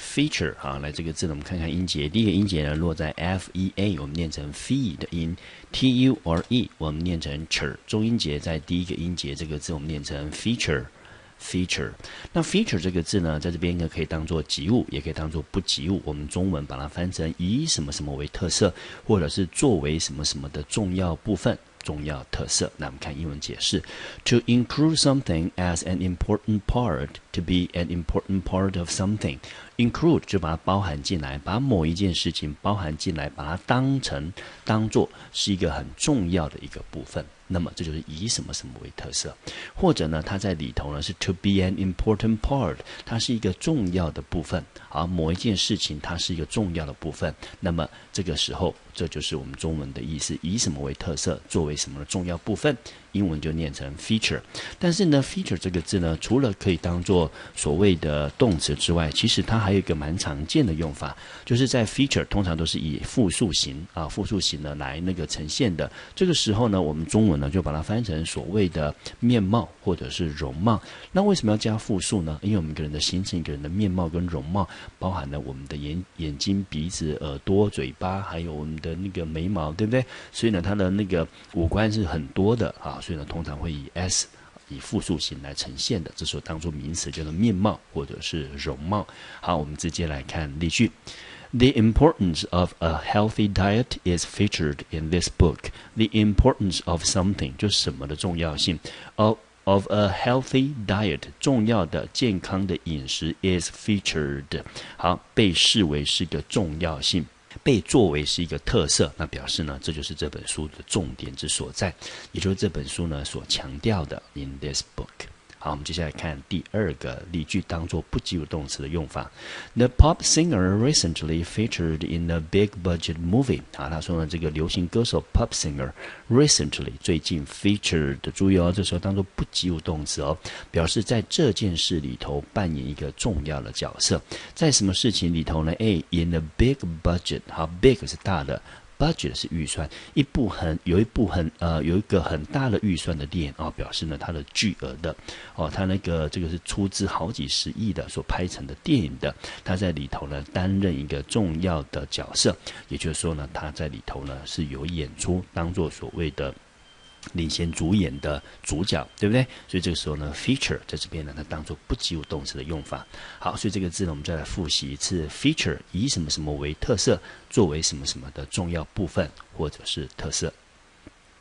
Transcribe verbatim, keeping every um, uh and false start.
feature 好，来这个字呢，我们看看音节。第一个音节呢落在 f e a， 我们念成 fe 的音 ，t u r e 我们念成 ch， 中音节在第一个音节这个字我们念成 feature。feature， 那 feature 这个字呢，在这边呢可以当做及物，也可以当做不及物。我们中文把它翻成以什么什么为特色，或者是作为什么什么的重要部分。重要特色。那我们看英文解释 ：To include something as an important part, to be an important part of something. Include 就把它包含进来，把某一件事情包含进来，把它当成当做是一个很重要的一个部分。那么这就是以什么什么为特色，或者呢，它在里头呢是 to be an important part， 它是一个重要的部分。好，某一件事情它是一个重要的部分，那么这个时候这就是我们中文的意思，以什么为特色，作为什么的重要部分。英文就念成 feature， 但是呢 feature 这个字呢，除了可以当做所谓的动词之外，其实它还有一个蛮常见的用法，就是在 feature 通常都是以复数形啊复数形呢来那个呈现的。这个时候呢，我们中文呢就把它翻成所谓的面貌或者是容貌。那为什么要加复数呢？因为我们一个人的形成一个人的面貌跟容貌，包含了我们的眼眼睛、鼻子、耳朵、嘴巴，还有我们的那个眉毛，对不对？所以呢，它的那个五官是很多的啊。所以呢，通常会以 s 以复数形来呈现的，这时候当作名词叫做面貌或者是容貌。好，我们直接来看例句。The importance of a healthy diet is featured in this book. The importance of something 就是什么的重要性。Of of a healthy diet 重要的健康的饮食 is featured 好，被视为是个重要性。被作为是一个特色，那表示呢，这就是这本书的重点之所在，也就是这本书呢所强调的 in this book。好，我们接下来看第二个例句，当做不及物动词的用法。The pop singer recently featured in a big budget movie。好，他说呢，这个流行歌手 pop singer recently 最近 featured， 注意哦，这时候当做不及物动词哦，表示在这件事里头扮演一个重要的角色。在什么事情里头呢？ A in a big budget， 好 ，big 是大的。budget 是预算，一部很有一部很呃有一个很大的预算的电影啊、哦，表示呢它的巨额的哦，它那个这个是出资好几十亿的所拍成的电影的，它在里头呢担任一个重要的角色，也就是说呢，它在里头呢是有演出，当做所谓的领衔主演的主角，对不对？所以这个时候呢 feature 在这边呢它当作不及物动词的用法。好，所以这个字呢我们再来复习一次。 feature 以什么什么为特色，作为什么什么的重要部分或者是特色。